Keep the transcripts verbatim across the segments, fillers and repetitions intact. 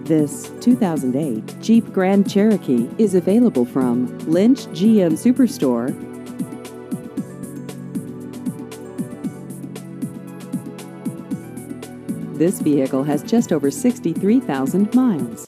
This two thousand eight Jeep Grand Cherokee is available from Lynch G M Superstore. This vehicle has just over sixty-three thousand miles.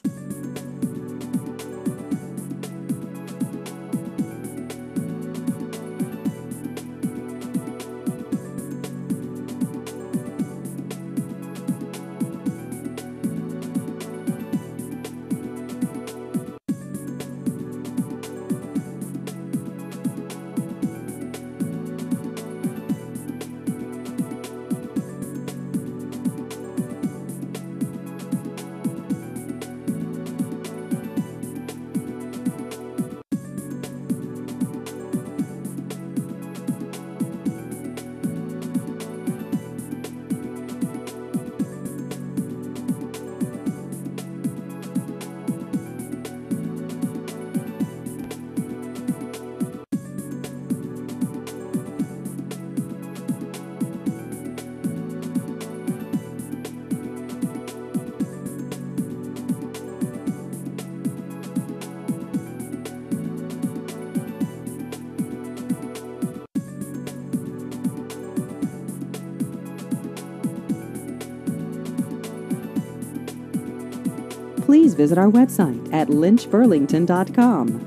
Please visit our website at lynch burlington dot com.